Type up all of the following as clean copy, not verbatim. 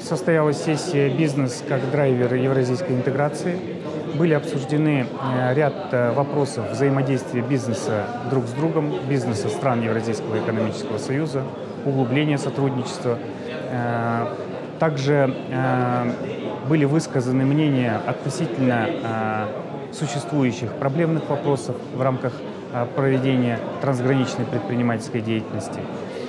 Состоялась сессия «Бизнес как драйвер евразийской интеграции». Были обсуждены ряд вопросов взаимодействия бизнеса друг с другом, бизнеса стран Евразийского экономического союза, углубления сотрудничества. Также были высказаны мнения относительно существующих проблемных вопросов в рамках проведения трансграничной предпринимательской деятельности.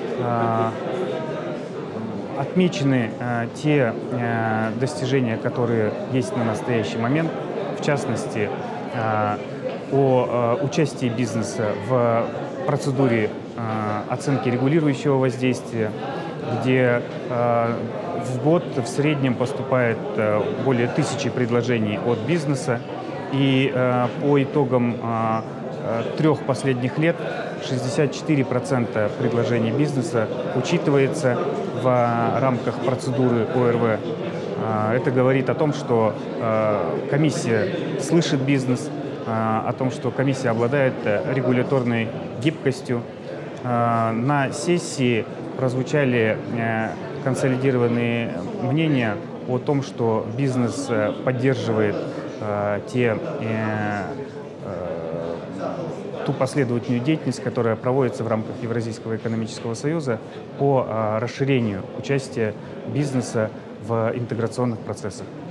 Отмечены те достижения, которые есть на настоящий момент, в частности, о участии бизнеса в процедуре оценки регулирующего воздействия, где в год в среднем поступает более 1000 предложений от бизнеса, и по итогам 3 последних лет 64% предложений бизнеса учитывается в рамках процедуры ОРВ. Это говорит о том, что комиссия слышит бизнес, о том, что комиссия обладает регуляторной гибкостью. На сессии прозвучали консолидированные мнения о том, что бизнес поддерживает ту последовательную деятельность, которая проводится в рамках Евразийского экономического союза по расширению участия бизнеса в интеграционных процессах.